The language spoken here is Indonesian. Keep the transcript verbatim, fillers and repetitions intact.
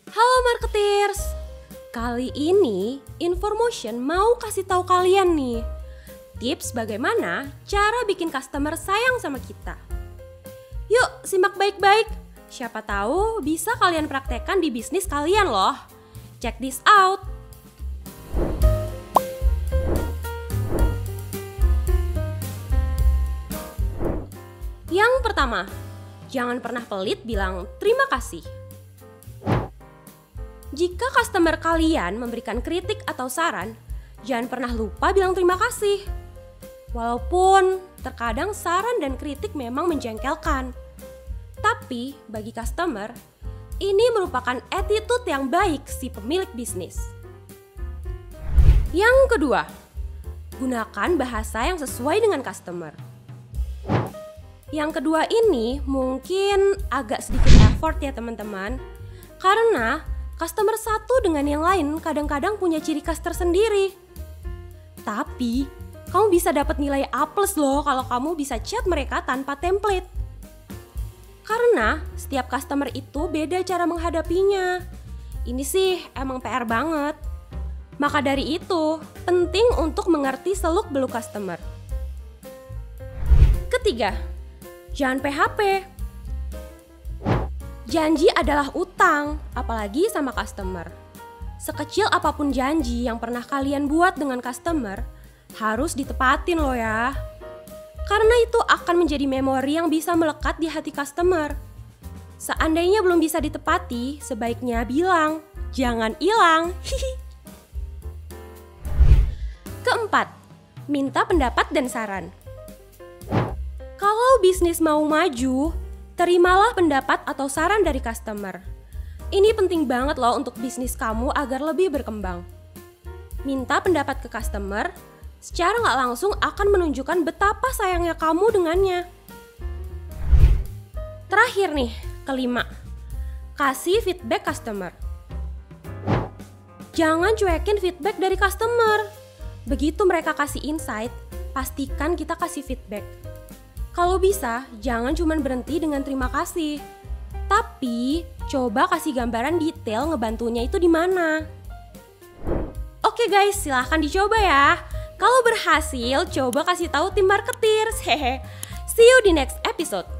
Halo marketers, kali ini Informotion mau kasih tahu kalian nih tips bagaimana cara bikin customer sayang sama kita. Yuk simak baik-baik, siapa tahu bisa kalian praktekkan di bisnis kalian loh. Check this out. Yang pertama, jangan pernah pelit bilang terima kasih. Jika customer kalian memberikan kritik atau saran, jangan pernah lupa bilang terima kasih. Walaupun terkadang saran dan kritik memang menjengkelkan, tapi bagi customer, ini merupakan attitude yang baik si pemilik bisnis. Yang kedua, gunakan bahasa yang sesuai dengan customer. Yang kedua ini mungkin agak sedikit effort ya teman-teman, karena customer satu dengan yang lain kadang-kadang punya ciri khas tersendiri. Tapi, kamu bisa dapat nilai A plus loh kalau kamu bisa chat mereka tanpa template. Karena setiap customer itu beda cara menghadapinya. Ini sih emang P R banget. Maka dari itu, penting untuk mengerti seluk-beluk customer. Ketiga, jangan P H P. Janji adalah utang, apalagi sama customer. Sekecil apapun janji yang pernah kalian buat dengan customer, harus ditepatin loh ya. Karena itu akan menjadi memori yang bisa melekat di hati customer. Seandainya belum bisa ditepati, sebaiknya bilang, jangan hilang. Keempat, minta pendapat dan saran. Kalau bisnis mau maju, terimalah pendapat atau saran dari customer. Ini penting banget loh untuk bisnis kamu agar lebih berkembang. Minta pendapat ke customer, secara nggak langsung akan menunjukkan betapa sayangnya kamu dengannya. Terakhir nih, kelima, kasih feedback customer. Jangan cuekin feedback dari customer. Begitu mereka kasih insight, pastikan kita kasih feedback. Kalau bisa, jangan cuma berhenti dengan terima kasih. Tapi, coba kasih gambaran detail ngebantunya itu di mana. Oke guys, silahkan dicoba ya. Kalau berhasil, coba kasih tahu tim marketers. Hehe. See you di next episode.